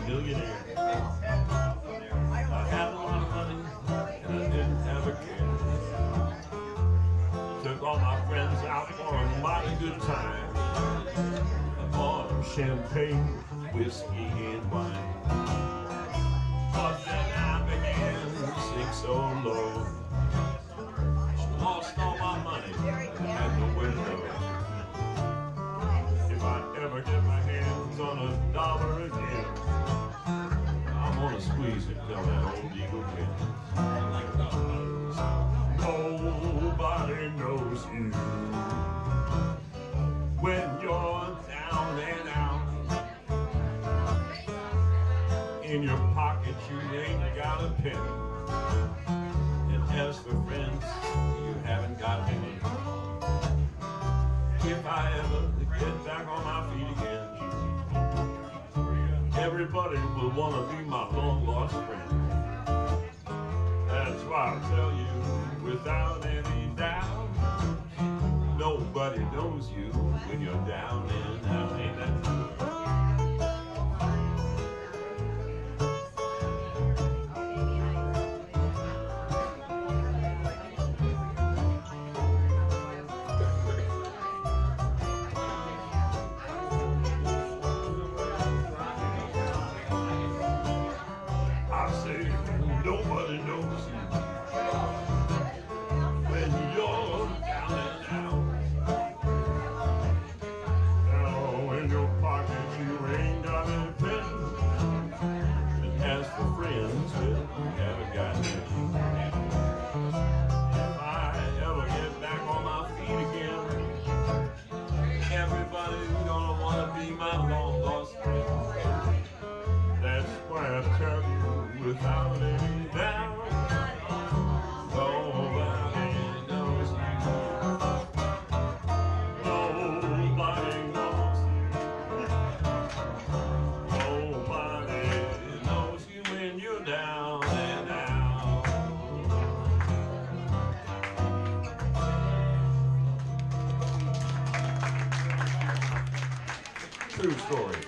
millionaire. I had a lot of money and I didn't have a care. Took all my friends out for a mighty good time. I bought them champagne, whiskey, and wine. But then I began to sink so low. Lost all my money and had nowhere to go. If I ever get my hands on $1 again, I'm gonna squeeze it till that old eagle wins. Nobody knows you when you're down and out. In your pocket you ain't got a penny, and as for friends, you haven't got any. If I ever get back on my feet again, everybody will want to be my long lost friend. That's why I tell you without any doubt, nobody knows you when you're down and out. Ain't that true? Nobody knows you when you're down and out. Now in your pocket you ain't got any penny, and as for friends, well, you haven't got any. If I ever get back on my feet again, everybody's gonna wanna be my long lost friend. That's why I tell you without any doubt, nobody knows you. Nobody knows you. Nobody knows you when you're down and out. True story.